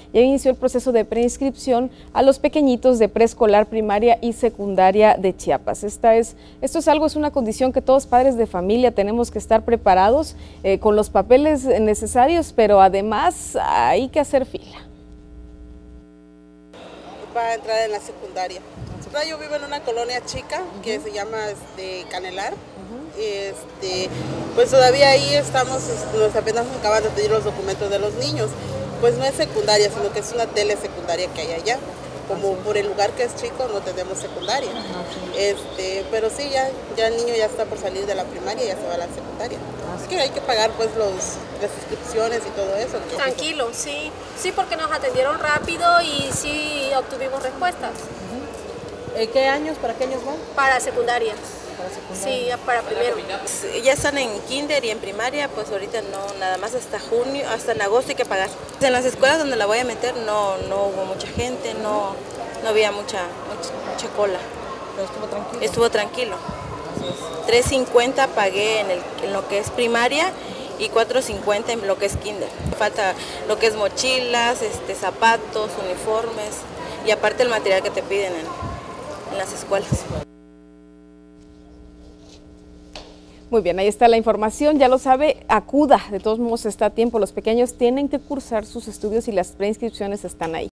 ya inició el proceso de preinscripción a los pequeñitos de preescolar, primaria y secundaria de Chiapas. Es una condición que todos padres de familia tenemos que estar preparados con los papeles necesarios, pero además hay que hacer fila. Para entrar en la secundaria. Yo vivo en una colonia chica que se llama Canelar. Pues todavía ahí estamos, nos apenas acaban de pedir los documentos de los niños. Pues no es secundaria, sino que es una telesecundaria que hay allá. Como por el lugar que es chico no tenemos secundaria. Pero sí, ya el niño ya está por salir de la primaria y ya se va a la secundaria. Así que hay que pagar pues las inscripciones y todo eso. Tranquilo, sí, porque nos atendieron rápido y sí obtuvimos respuestas. ¿Qué años? ¿Para qué años van? Para secundaria. Sí, para primero. Ya están en kinder y en primaria, pues ahorita no, nada más hasta junio, hasta en agosto hay que pagar. En las escuelas donde la voy a meter no hubo mucha gente, no había mucha cola. Pero estuvo tranquilo. Estuvo tranquilo. 3.50 pagué en lo que es primaria y 4.50 en lo que es kinder. Falta lo que es mochilas, zapatos, uniformes y aparte el material que te piden en las escuelas. Muy bien, ahí está la información, ya lo sabe, acuda, de todos modos está a tiempo, los pequeños tienen que cursar sus estudios y las preinscripciones están ahí.